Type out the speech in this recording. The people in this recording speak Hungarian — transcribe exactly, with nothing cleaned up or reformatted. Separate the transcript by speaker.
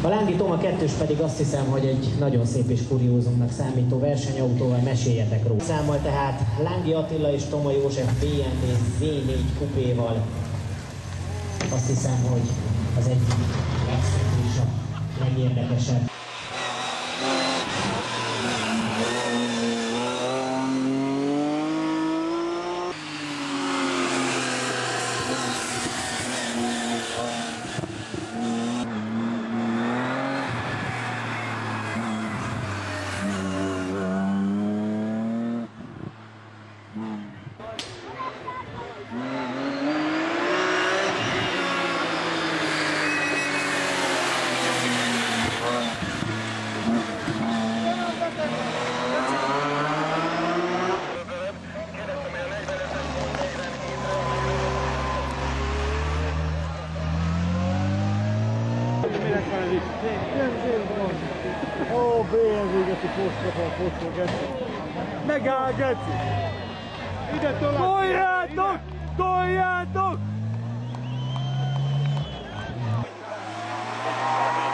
Speaker 1: A Lángi Toma kettős pedig azt hiszem, hogy egy nagyon szép és kuriózumnak számító versenyautóval, meséljetek róla. Számmal tehát Lángi Attila és Toma József bé em vé zé négy kupéval. Azt hiszem, hogy az egyik legszebb és a legérdekesebb.
Speaker 2: Ó, bé em vé geci posztokon, posztok, geci. Megáll, geci! Ide tovább! Toljátok! Toljátok!